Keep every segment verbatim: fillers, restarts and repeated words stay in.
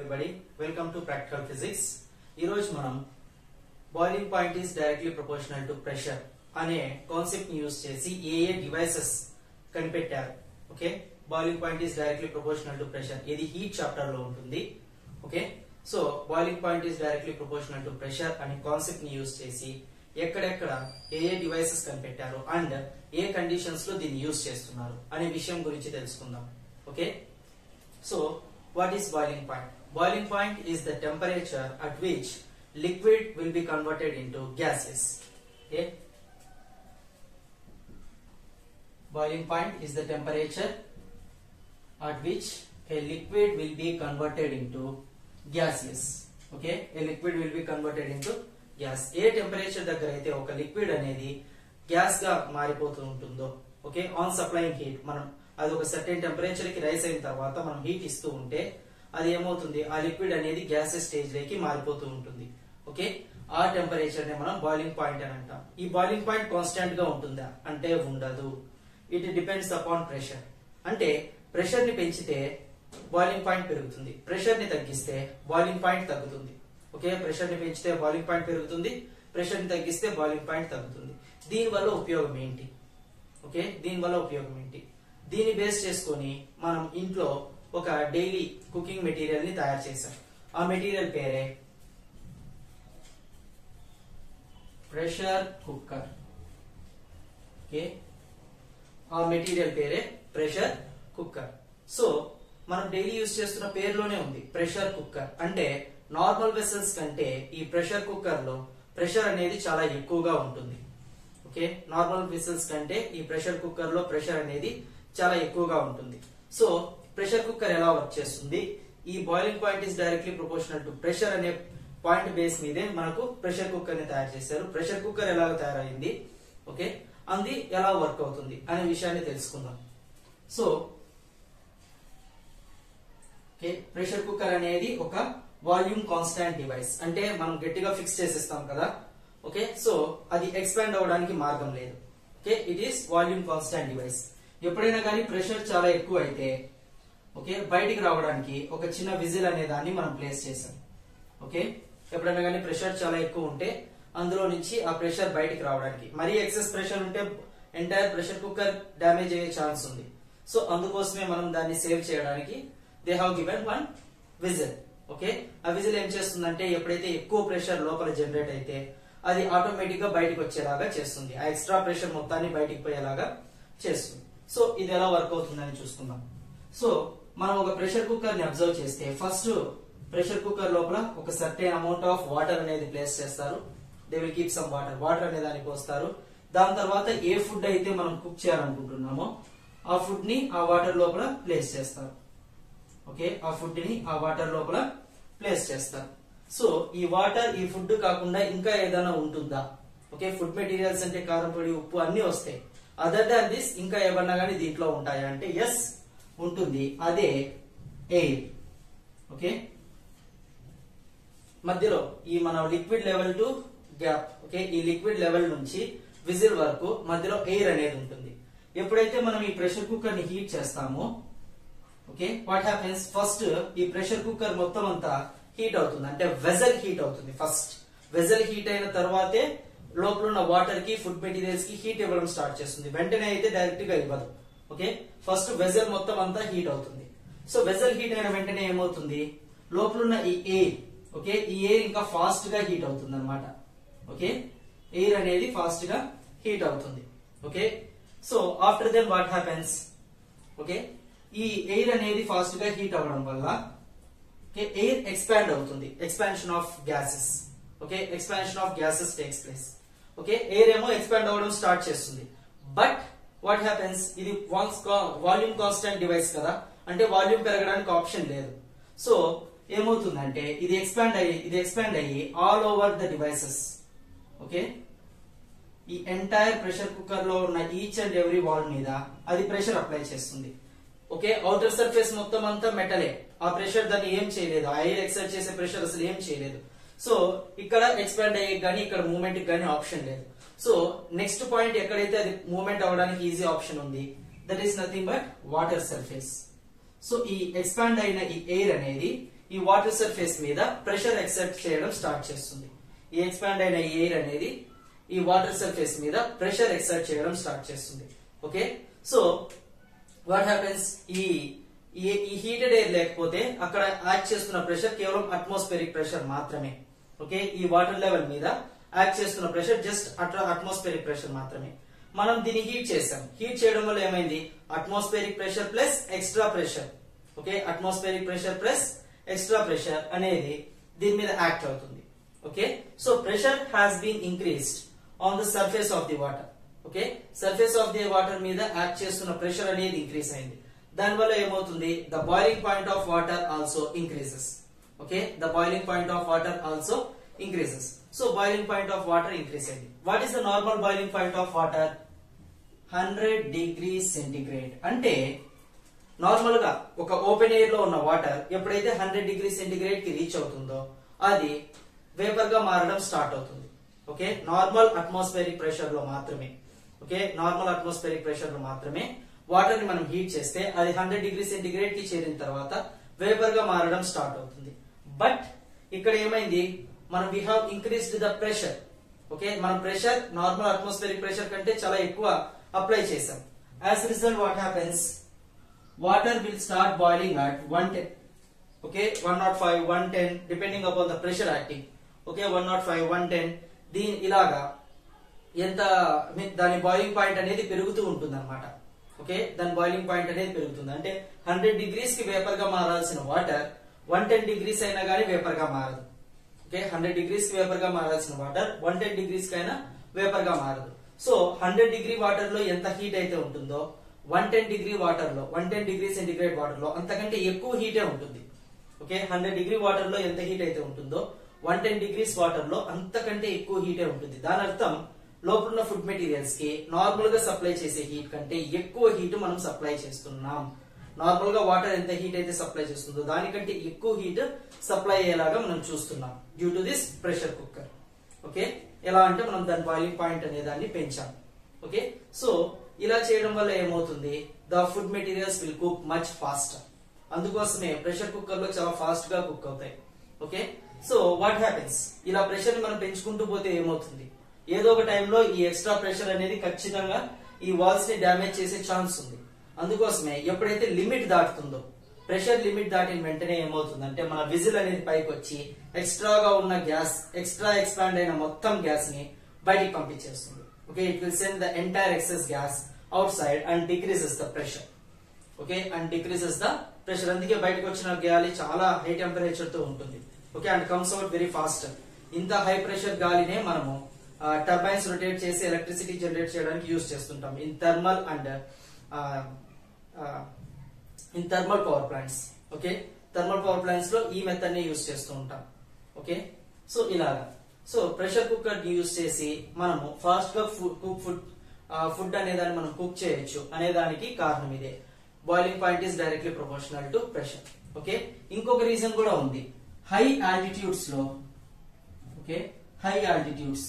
everybody, welcome to Practical Physics. ఈ రోజు మనం boiling point is directly proportional to pressure అనే కాన్సెప్ట్ ని యూజ్ చేసి ఏ ఏ డివైసెస్ కనిపెట్టారు. Okay, boiling point is directly proportional to pressure ఇది హీట్ చాప్టర్ లో ఉంటుంది. Okay, so boiling point is directly proportional to pressure అనే కాన్సెప్ట్ ని యూజ్ చేసి ఎక్కడెక్కడ ఏ ఏ డివైసెస్ కనిపెట్టారు అండ్ ఏ కండిషన్స్ లో దీన్ని యూజ్ చేస్తున్నారు అనే విషయం గురించి తెలుసుకుందాం. Okay, so what is boiling point? Boiling point is the temperature at which liquid will be converted into gases. Okay, boiling point is the temperature at which a liquid will be converted into gases. Okay, a liquid will be converted into gas. ఏ temperature దగ్గర అయితే ఒక liquid అనేది gas గా మారిపోతూ ఉంటుందో, okay, on supplying heat, మనం అది ఒక సర్టెన్ టెంపరేచర్ కి రైస్ అయిన తర్వాత మనం హీట్ ఇస్తూ ఉంటే అది ఏమవుతుంది, ఆ లిక్విడ్ అనేది గ్యాసెస్ స్టేజ్ లోకి మారిపోతూ ఉంటుంది. ఓకే, ఆ టెంపరేచర్ ని మనం బాయిలింగ్ పాయింట్ అని అంటాం. ఈ బాయిలింగ్ పాయింట్ కాన్స్టాంట్ గా ఉంటుందా అంటే ఉండదు. It depends upon pressure. అంటే ప్రెషర్ ని పెంచితే బాయిలింగ్ పాయింట్ పెరుగుతుంది, ప్రెషర్ ని తగ్గిస్తే బాయిలింగ్ పాయింట్ తగ్గుతుంది. ఓకే, ప్రెషర్ ని పెంచితే బాయిలింగ్ పాయింట్ పెరుగుతుంది, ప్రెషర్ ని తగ్గిస్తే బాయిలింగ్ పాయింట్ తగ్గుతుంది. దీని వల్ల ఉపయోగం ఏంటి? ఓకే, దీని వల్ల ఉపయోగం ఏంటి? దీన్ని బేస్ చేసుకొని మనం ఇంట్లో ఒక డైలీ కుకింగ్ మెటీరియల్ ని తయారు చేసాం. ఆ మెటీరియల్ పేరే ప్రెషర్ కుక్కర్. ఓకే, ఆ మెటీరియల్ పేరే ప్రెషర్ కుక్కర్. సో మనం డైలీ యూజ్ చేస్తున్న పేరులోనే ఉంది ప్రెషర్ కుక్కర్. అంటే నార్మల్ వెసల్స్ కంటే ఈ ప్రెషర్ కుక్కర్ లో ప్రెషర్ అనేది చాలా ఎక్కువగా ఉంటుంది. ఓకే, నార్మల్ వెసల్స్ కంటే ఈ ప్రెషర్ కుక్కర్ లో ప్రెషర్ అనేది చాలా ఎక్కువగా ఉంటుంది. సో ప్రెషర్ కుక్కర్ ఎలా వర్క్ చేస్తుంది? ఈ boiling point is directly proportional to pressure అనే పాయింట్ బేస్ మీదే మనకు ప్రెషర్ కుక్కర్ ని తయారు చేశారు. ప్రెషర్ కుక్కర్ ఎలా తయారైంది, ఓకే, అది ఎలా వర్క్ అవుతుంది అనే విషయాన్ని తెలుసుకుందాం. సో ఓకే, ప్రెషర్ కుక్కర్ అనేది ఒక వాల్యూమ్ కాన్స్టాంట్ డివైస్. అంటే మనం గట్టిగా ఫిక్స్ చేసేస్తాం కదా. ఓకే, సో అది ఎక్స్పాండ్ అవడానికి మార్గం లేదు. Okay, it is volume constant device. ఎప్పుడైనా కానీ ప్రెషర్ చాలా ఎక్కువ అయితే ఓకే బయటికి రావడానికి ఒక చిన్న విజిల్ అనే దాన్ని మనం ప్లేస్ చేసాం. ఓకే, ఎప్పుడైనా కానీ ప్రెషర్ చాలా ఎక్కువ ఉంటే అందులో నుంచి ఆ ప్రెషర్ బయటికి రావడానికి, మరీ ఎక్సెస్ ప్రెషర్ ఉంటే ఎంటైర్ ప్రెషర్ కుక్కర్ డ్యామేజ్ అయ్యే ఛాన్స్ ఉంది. సో అందుకోసమే మనం దాన్ని సేవ్ చేయడానికి they have given one whistle. Okay, ఆ విజిల్ ఏం చేస్తుందంటే ఎప్పుడైతే ఎక్కువ ప్రెషర్ లోపల జనరేట్ అయితే అది ఆటోమేటిక్ గా బయటకు వచ్చేలాగా చేస్తుంది. ఆ ఎక్స్ట్రా ప్రెషర్ మొత్తాన్ని బయటికి పోయేలాగా చేస్తుంది. సో ఇది ఎలా వర్క్ అవుతుందని చూసుకుందాం. సో మనం ఒక ప్రెషర్ కుక్కర్ ని అబ్జర్వ్ చేస్తే ఫస్ట్ ప్రెషర్ కుక్కర్ లోపల ఒక సర్టెన్ అమౌంట్ ఆఫ్ వాటర్ అనేది ప్లేస్ చేస్తారు. They will keep some water, water అనే దాన్ని పోస్తారు. దాని తర్వాత ఏ ఫుడ్ అయితే మనం కుక్ చేయాలనుకుంటున్నామో ఆ ఫుడ్ ని ఆ వాటర్ లోపల ప్లేస్ చేస్తారు. ఓకే, ఆ ఫుడ్ ని ఆ వాటర్ లోపల ప్లేస్ చేస్తారు. సో ఈ వాటర్, ఈ ఫుడ్ కాకుండా ఇంకా ఏదైనా ఉంటుందా? ఓకే, ఫుడ్ మెటీరియల్స్ అంటే కారం పొడి, ఉప్పు అన్ని వస్తాయి. అదర్ దాన్ దిస్ ఇంకా ఏమన్నా కానీ దీంట్లో ఉంటాయా అంటే ఎస్ ఉంటుంది. అదే ఎయిర్. ఓకే, మధ్యలో ఈ మన liquid level to gap, okay, ఈ లిక్విడ్ లెవెల్ నుంచి విజిల్ వరకు మధ్యలో ఎయిర్ అనేది ఉంటుంది. ఎప్పుడైతే మనం ఈ ప్రెషర్ కుక్కర్ ని హీట్ చేస్తామో ఓకే వాట్ హ్యాపెన్స్, ఫస్ట్ ఈ ప్రెషర్ కుక్కర్ మొత్తం అంతా హీట్ అవుతుంది. అంటే వెజల్ హీట్ అవుతుంది. ఫస్ట్ వెజల్ హీట్ అయిన తర్వాతే లోపల ఉన్న వాటర్ కి, ఫుడ్ మెటీరియల్స్ కి హీట్ ఇవ్వడం స్టార్ట్ చేస్తుంది. వెంటనే అయితే డైరెక్ట్ గా ఇవ్వదు. ఓకే, ఫస్ట్ వెజల్ మొత్తం అంతా హీట్ అవుతుంది. సో వెజల్ హీట్ అయిన వెంటనే ఏమవుతుంది, లోపల ఉన్న ఈ ఎయిర్, ఓకే, ఈ ఎయిర్ ఇంకా ఫాస్ట్ గా హీట్ అవుతుంది అనమాట. ఓకే, ఎయిర్ అనేది ఫాస్ట్ గా హీట్ అవుతుంది. Okay, so after then what happens, okay, ఈ ఎయిర్ అనేది ఫాస్ట్ గా హీట్ అవ్వడం వల్ల ఓకే ఎయిర్ ఎక్స్పాండ్ అవుతుంది. Expansion of gases. Okay, expansion of gases takes place. Okay, air ఏమో ఎక్స్పాండ్ అవ్వడం స్టార్ట్ చేస్తుంది. బట్ వాట్ హ్యాపెన్స్, ఇది వాల్యూమ్ కాన్స్టాంట్ డివైస్ కదా, అంటే వాల్యూమ్ పెరగడానికి ఆప్షన్ లేదు. సో ఏమవుతుందంటే ఇది ఎక్స్పాండ్ అయ్యి ఇది ఎక్స్పాండ్ అయ్యి all over the devices, okay, ఈ ఎంటైర్ ప్రెషర్ కుక్కర్ లో ఉన్న ఈచ్ అండ్ ఎవ్రీ వాల్ మీద అది ప్రెషర్ అప్లై చేస్తుంది. ఓకే, అవుటర్ సర్ఫేస్ మొత్తం అంతా మెటలే, ఆ ప్రెషర్ దాన్ని ఏం చేయలేదు, ఆ ఎయిర్ ఎక్సర్ట్ చేసే ప్రెషర్ అసలు ఏం చేయలేదు. సో ఇక్కడ ఎక్స్పాండ్ అయ్యే గానీ ఇక్కడ మూవ్మెంట్ గానీ ఆప్షన్ లేదు. సో నెక్స్ట్ పాయింట్ ఎక్కడైతే అది మూవ్మెంట్ అవడానికి ఈజీ ఆప్షన్ ఉంది, that is nothing but water surface. So ఈ ఎక్స్పాండ్ అయిన ఈ ఎయిర్ అనేది ఈ వాటర్ సర్ఫేస్ మీద ప్రెషర్ ఎక్సర్ట్ చేయడం స్టార్ట్ చేస్తుంది. ఈ ఎక్స్పాండ్ అయిన ఎయిర్ అనేది ఈ వాటర్ సర్ఫేస్ మీద ప్రెషర్ ఎక్సర్ట్ చేయడం స్టార్ట్ చేస్తుంది. ఓకే, సో వాట్ హ్యాపెన్స్, ఈ ఈ హీటెడ్ ఎయిర్ లేకపోతే అక్కడ యాక్ట్ చేస్తున్న ప్రెషర్ కేవలం అట్మాస్ఫియరిక్ ప్రెషర్ మాత్రమే. ఓకే, ఈ వాటర్ లెవెల్ మీద యాక్ట్ చేస్తున్న ప్రెషర్ జస్ట్ అట్మాస్ఫియరిక్ ప్రెషర్ మాత్రమే. మనం దీన్ని హీట్ చేసాం. హీట్ చేయడం వల్ల ఏమైంది, atmospheric pressure plus extra pressure. Okay, atmospheric pressure plus extra pressure అనేది దీని మీద యాక్ట్ అవుతుంది. Okay, so pressure has been increased on the surface of the water. Okay, surface of the water మీద act చేస్తున్న pressure అనేది increase అయింది. దానివల్ల ఏమవుతుంది, the boiling point of water also increases. Okay, the boiling point of water also increases. So boiling point of water increase అయింది. What is the normal boiling point of water? Hundred degree centigrade. అంటే normal గా ఒక open air లో ఉన్న water ఎప్పుడైతే hundred degree centigrade కి reach అవుతుందో అది వేపర్ గా మారడం స్టార్ట్ అవుతుంది. ఓకే, నార్మల్ అట్మాస్ఫియరిక్ ప్రెషర్ లో మాత్రమే. ఓకే, నార్మల్ అట్మాస్ఫియరిక్ ప్రెషర్ లో మాత్రమే వాటర్ ని మనం హీట్ చేస్తే అది హండ్రెడ్ డిగ్రీ సెంటిగ్రేడ్ కి చేరిన తర్వాత వేపర్ గా మారడం స్టార్ట్ అవుతుంది. బట్ ఇక్కడ ఏమైంది, మనం we have increased the pressure. Okay, మనం ప్రెషర్ నార్మల్ అట్మాస్ఫియరిక్ ప్రెషర్ కంటే చాలా ఎక్కువ అప్లై చేసాం. As result what happens, water will start boiling at one ten. Okay, one nought five, one ten depending upon the pressure acting. Okay, one nought five, one ten దీని ఇలాగా ఎంత దాని boiling point అనేది పెరుగుతూ ఉంటుంది అనమాట. Okay, దాని boiling point అనేది పెరుగుతుంది. అంటే హండ్రెడ్ డిగ్రీస్ కి వేపర్ గా మారాల్సిన వాటర్ వన్ టెన్ డిగ్రీస్ అయినా గానీ వేపర్ గా మారదు. ఓకే, హండ్రెడ్ డిగ్రీస్ కి వేపర్ గా మారాల్సిన వాటర్ వన్ టెన్ డిగ్రీస్ కి అయినా వేపర్ గా మారదు. సో హండ్రెడ్ డిగ్రీ వాటర్ లో ఎంత హీట్ అయితే ఉంటుందో వన్ టెన్ డిగ్రీ వాటర్ లో one ten degree centigrade water లో అంతకంటే ఎక్కువ హీటే ఉంటుంది. ఓకే, హండ్రెడ్ డిగ్రీ వాటర్ లో ఎంత హీట్ అయితే ఉంటుందో వన్ టెన్ డిగ్రీస్ వాటర్ లో అంతకంటే ఎక్కువ హీటే ఉంటుంది. దాని అర్థం లోపల ఉన్న ఫుడ్ మెటీరియల్స్ కి నార్మల్ గా సప్లై చేసే హీట్ కంటే ఎక్కువ హీట్ మనం సప్లై చేస్తున్నాం. నార్మల్ గా వాటర్ ఎంత హీట్ అయితే సప్లై చేస్తుందో దానికంటే ఎక్కువ హీట్ సప్లై అయ్యేలాగా మనం చూస్తున్నాం due to this pressure cooker. Okay, ఎలా అంటే మనం దాని బాయిలింగ్ పాయింట్ అనే దాన్ని పెంచాం. ఓకే, సో ఇలా చేయడం వల్ల ఏమవుతుంది, the food materials will cook much faster. అందుకోసమే ప్రెషర్ కుక్కర్ లో చాలా ఫాస్ట్ గా కుక్ అవుతాయి. ఓకే, సో వాట్ హ్యాపెన్స్, ఇలా ప్రెషర్ ని మనం పెంచుకుంటూ పోతే ఏమవుతుంది, ఏదో ఒక టైంలో ఈ ఎక్స్ట్రా ప్రెషర్ అనేది ఖచ్చితంగా ఈ వాల్స్ ని డ్యామేజ్ చేసే ఛాన్స్ ఉంది. అందుకోసమే ఎప్పుడైతే లిమిట్ దాటుతుందో, ప్రెషర్ లిమిట్ దాటిన వెంటనే ఏమవుతుందంటే మన విజిల్ అనేది పైకి వచ్చి ఎక్స్ట్రాగా ఉన్న గ్యాస్, ఎక్స్ట్రా ఎక్స్పాండ్ అయిన మొత్తం గ్యాస్ ని బయటికి పంపించేస్తుంది. Okay, it will send the entire excess gas outside and decreases the pressure. Okay, and decreases the pressure. అందుకే బయటకు వచ్చిన గాలి చాలా హై టెంపరేచర్ తో ఉంటుంది. Okay, and comes out very fast. ఇంత హై ప్రెషర్ గాలినే మనము టర్బైన్స్ రొటేట్ చేసి ఎలక్ట్రిసిటీ జనరేట్ చేయడానికి యూజ్ చేస్తుంటాం in thermal and in thermal power plants. Okay, thermal power plants లో ఈ మెథడ్ ని యూజ్ చేస్తూ ఉంటాం. ఓకే, సో ఇలాగా సో ప్రెషర్ కుక్కర్ ని యూజ్ చేసి మనము ఫాస్ట్ గా కుక్ ఫుడ్ ఫుడ్ అనేదాన్ని మనం కుక్ చేయొచ్చు అనే దానికి కారణం ఇదే. Boiling point is directly proportional to pressure. Okay, ఇంకొక రీజన్ కూడా ఉంది. హై ఆల్టిట్యూడ్స్ లో, ఓకే, హై ఆల్టిట్యూడ్స్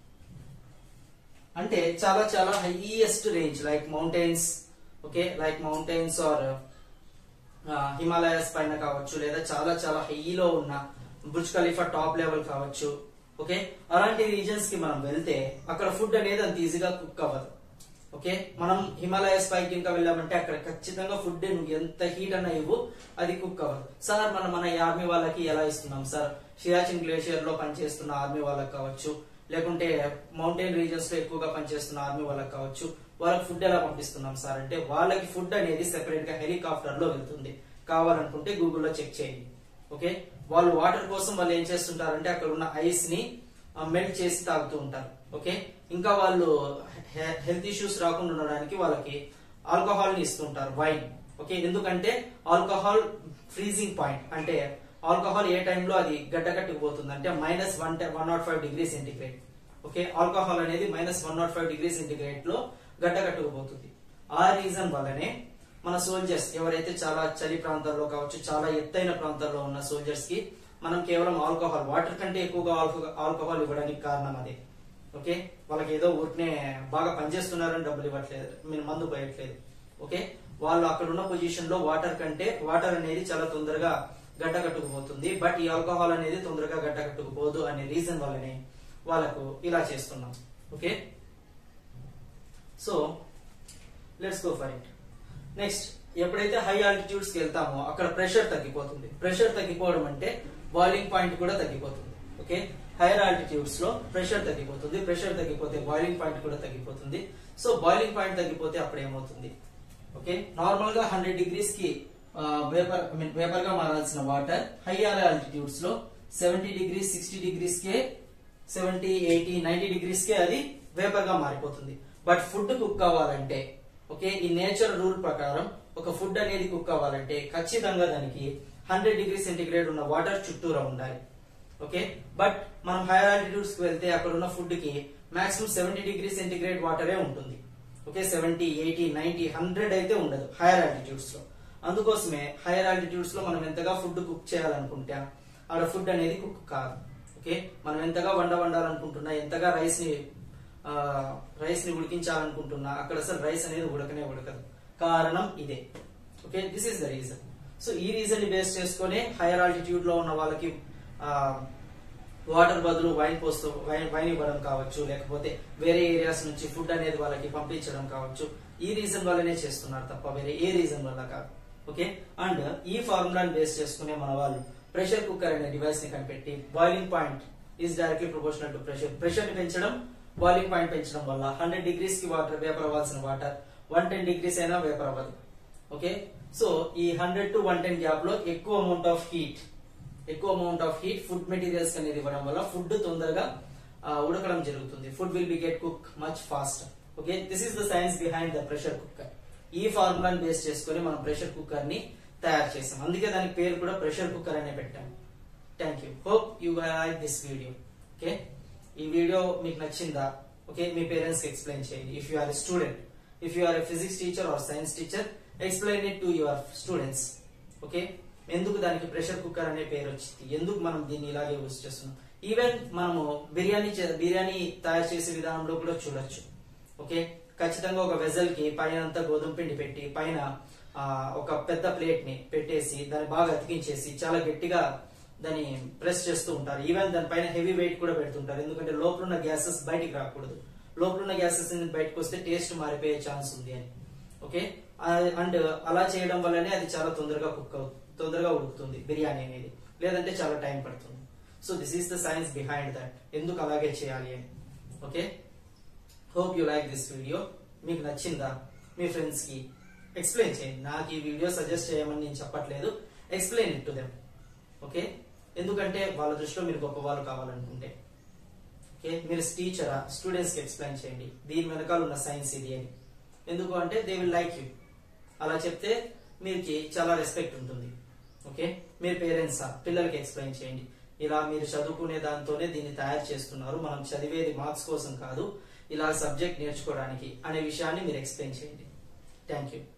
అంటే చాలా చాలా highest range like mountains. Okay, like mountains or Himalayas పైన కావచ్చు, లేదా చాలా చాలా హైలో ఉన్న బుర్జ్ ఖలీఫా టాప్ లెవెల్ కావచ్చు. ఓకే, అలాంటి రీజన్స్ కి మనం వెళ్తే అక్కడ ఫుడ్ అనేది అంత ఈజీగా కుక్ అవ్వదు. ఓకే, మనం హిమాలయస్ పైకి ఇంకా వెళ్ళామంటే అక్కడ ఖచ్చితంగా ఫుడ్ ఎంత హీట్ అన్నా ఇవ్వు అది కుక్ అవ్వదు. సార్ మనం మన ఆర్మీ వాళ్ళకి ఎలా ఇస్తున్నాం సార్, సియాచిన్ గ్లేషియర్ లో పనిచేస్తున్న ఆర్మీ వాళ్ళకి కావచ్చు, లేకుంటే మౌంటైన్ రీజన్స్ లో ఎక్కువగా పనిచేస్తున్న ఆర్మీ వాళ్ళకి కావచ్చు, వాళ్ళకి ఫుడ్ ఎలా పంపిస్తున్నాం సార్ అంటే వాళ్ళకి ఫుడ్ అనేది సెపరేట్ గా హెలికాప్టర్ లో వెళ్తుంది. కావాలనుకుంటే గూగుల్లో చెక్ చేయండి. ఓకే, వాళ్ళు వాటర్ కోసం వాళ్ళు ఏం చేస్తుంటారంటే అక్కడ ఉన్న ఐస్ ని మెల్ట్ చేసి తాగుతూ ఉంటారు. ఓకే, ఇంకా వాళ్ళు హెల్త్ ఇష్యూస్ రాకుండా ఉండడానికి వాళ్ళకి ఆల్కహాల్ ని ఇస్తుంటారు, వైన్. ఓకే, ఎందుకంటే ఆల్కహాల్ ఫ్రీజింగ్ పాయింట్ అంటే ఆల్కహాల్ ఏ టైంలో అది గడ్డకట్టుకుపోతుంది అంటే minus one one nought five degree centigrade. Okay, alcohol అనేది minus one nought five degree centigrade లో గడ్డకట్టుకుపోతుంది. ఆ రీజన్ వల్లనే మన సోల్జర్స్ ఎవరైతే చాలా చలి ప్రాంతాల్లో కావచ్చు, చాలా ఎత్తైన ప్రాంతాల్లో ఉన్న సోల్జర్స్ కి మనం కేవలం ఆల్కహాల్, వాటర్ కంటే ఎక్కువగా ఆల్కహాల్ ఇవ్వడానికి కారణం అదే. ఓకే, వాళ్ళకి ఏదో ఊరినే బాగా పనిచేస్తున్నారని డబ్బులు ఇవ్వట్లేదు, మీరు మందు పోయట్లేదు. ఓకే, వాళ్ళు అక్కడ ఉన్న పొజిషన్ లో వాటర్ కంటే వాటర్ అనేది చాలా తొందరగా గడ్డ కట్టుకుపోతుంది. బట్ ఈ ఆల్కహాల్ అనేది తొందరగా గడ్డ కట్టుకుపోదు అనే రీజన్ వల్లనే వాళ్ళకు ఇలా చేస్తున్నాం. Okay, so let's go for it. Next, ఎప్పుడైతే హై ఆల్టిట్యూడ్స్ కి వెళ్తామో అక్కడ ప్రెషర్ తగ్గిపోతుంది. ప్రెషర్ తగ్గిపోవడం అంటే బాయిలింగ్ పాయింట్ కూడా తగ్గిపోతుంది. ఓకే, హైయర్ ఆల్టిట్యూడ్స్ లో ప్రెషర్ తగ్గిపోతుంది. ప్రెషర్ తగ్గిపోతే బాయిలింగ్ పాయింట్ కూడా తగ్గిపోతుంది. సో బాయిలింగ్ పాయింట్ తగ్గిపోతే అప్పుడు ఏమవుతుంది? ఓకే, నార్మల్ గా హండ్రెడ్ డిగ్రీస్ కి వేపర్ ఐ మీన్ వేపర్ గా మారాల్సిన వాటర్ హైయర్ ఆల్టిట్యూడ్స్ లో సెవెంటీ డిగ్రీస్ సిక్స్టీ డిగ్రీస్ కే సెవెంటీ ఎయిటీ నైన్టీ డిగ్రీస్ కే అది వేపర్ గా మారిపోతుంది. బట్ ఫుడ్ కుక్ అవ్వాలంటే, ఓకే, ఈ నేచర్ రూల్ ప్రకారం ఒక ఫుడ్ అనేది కుక్ అవ్వాలంటే ఖచ్చితంగా దానికి హండ్రెడ్ డిగ్రీ సెంటిగ్రేడ్ ఉన్న వాటర్ చుట్టూరా ఉండాలి. ఓకే, బట్ మనం హైయర్ ఆల్టిట్యూడ్స్ కి వెళ్తే అక్కడ ఉన్న ఫుడ్ కి మాక్సిమం సెవెంటీ డిగ్రీ సెంటిగ్రేడ్ వాటరే ఉంటుంది. Okay, seventy eighty ninety hundred అయితే ఉండదు హైయర్ ఆల్టిట్యూడ్స్ లో. అందుకోసమే హైయర్ ఆల్టిట్యూడ్స్ లో మనం ఎంతగా ఫుడ్ కుక్ చేయాలనుకుంటే ఆడ ఫుడ్ అనేది కుక్ కాదు. ఓకే, మనం ఎంతగా వండ వండాలనుకుంటున్నా, ఎంతగా రైస్ ని రైస్ ని ఉడికించాలనుకుంటున్నా అక్కడ అసలు రైస్ అనేది ఉడకనే ఉడకదు. కారణం ఇదే. Okay, this is the reason. So ఈ రీజన్ ని బేస్ చేసుకుని హైయర్ ఆల్టిట్యూడ్ లో ఉన్న వాళ్ళకి వాటర్ బదులు వైన్ పోస్తూ వైన్ వైన్ ఇవ్వడం కావచ్చు, లేకపోతే వేరే ఏరియాస్ నుంచి ఫుడ్ అనేది వాళ్ళకి పంపించడం కావచ్చు. ఈ రీజన్ వల్లనే చేస్తున్నారు తప్ప వేరే ఏ రీజన్ వల్ల కాదు. ఓకే, అండ్ ఈ ఫార్ములాని బేస్ చేసుకునే మన వాళ్ళు ప్రెషర్ కుక్కర్ అనే డివైస్ ని కనిపెట్టి boiling point is directly proportional to pressure. Pressure ని పెంచడం, బాయిలింగ్ పాయింట్ పెంచడం వల్ల హండ్రెడ్ డిగ్రీస్ కి వాటర్ వేపర్ అవ్వాల్సిన వాటర్ వన్ టెన్ డిగ్రీస్ అయినా వేపర్ అవ్వదు. ఓకే, సో ఈ hundred to one ten gap లో ఎక్కువ అమౌంట్ ఆఫ్ హీట్ ఎక్కువ amount of heat food materials అనేది ఇవ్వడం వల్ల ఫుడ్ తొందరగా ఉడకడం జరుగుతుంది. Food will be get cook much faster. Okay, this is the science behind the pressure cooker. ఈ ఫార్ములాని బేస్ చేసుకుని మనం ప్రెషర్ కుక్కర్ ని తయారు చేసాం. అందుకే దానికి పేరు కూడా ప్రెషర్ కుక్కర్ అనే పెట్టాం. Thank you. Hope you like this video. Okay, ఈ వీడియో మీకు నచ్చిందా? ఓకే, మీ పేరెంట్స్ కి ఎక్స్ప్లెయిన్ చేయండి. If you are a student, if you are a physics teacher or science teacher, explain it to your students. Okay, ఎందుకు దానికి pressure cooker అనే పేరు వచ్చింది, ఎందుకు మనం దీన్ని ఇలాగే యూజ్ చేస్తున్నాం. ఈవెన్ మనము బిర్యానీ బిర్యానీ తయారు చేసే విధానంలో కూడా చూడొచ్చు. ఓకే, ఖచ్చితంగా ఒక వెజల్ కి పైన అంతా గోధుమ పిండి పెట్టి పైన ఒక పెద్ద ప్లేట్ ని పెట్టేసి దాన్ని బాగా అతికించేసి చాలా గట్టిగా దాన్ని ప్రెస్ చేస్తూ ఉంటారు. ఈవెన్ దానిపైన హెవీ వెయిట్ కూడా పెడుతుంటారు. ఎందుకంటే లోపల ఉన్న గ్యాసెస్ బయటికి రాకూడదు. లోపల ఉన్న గ్యాసెస్ బయటకు వస్తే టేస్ట్ మారిపోయే ఛాన్స్ ఉంది అని. ఓకే, అండ్ అలా చేయడం వల్లనే అది చాలా తొందరగా కుక్ అవుతుంది, తొందరగా ఉడుకుతుంది బిర్యానీ అనేది, లేదంటే చాలా టైం పడుతుంది. So this is the science behind that, ఎందుకు అలాగే చేయాలి అని. Okay, hope you like this video. మీకు నచ్చిందా? మీ ఫ్రెండ్స్ కి ఎక్స్ప్లెయిన్ చేయండి. నాకు ఈ వీడియో సజెస్ట్ చేయమని నేను చెప్పట్లేదు, explain it to them. Okay, ఎందుకంటే వాళ్ళ దృష్టిలో మీరు గొప్ప వాళ్ళు కావాలనుకుంటే. ఓకే, మీరు టీచరా, స్టూడెంట్స్ కి ఎక్స్ప్లెయిన్ చేయండి దీని వెనకాల ఉన్న సైన్స్ ఇది అని. ఎందుకు అంటే దే విల్ లైక్ యూ. అలా చెప్తే మీకు చాలా రెస్పెక్ట్ ఉంటుంది. ఓకే, మీరు పేరెంట్సా, పిల్లలకి ఎక్స్ప్లెయిన్ చేయండి. ఇలా మీరు చదువుకునే దాంతోనే దీన్ని తయారు చేస్తున్నారు, మనం చదివేది మార్క్స్ కోసం కాదు, ఇలా సబ్జెక్ట్ నేర్చుకోవడానికి అనే విషయాన్ని మీరు ఎక్స్ప్లెయిన్ చేయండి. Thank you.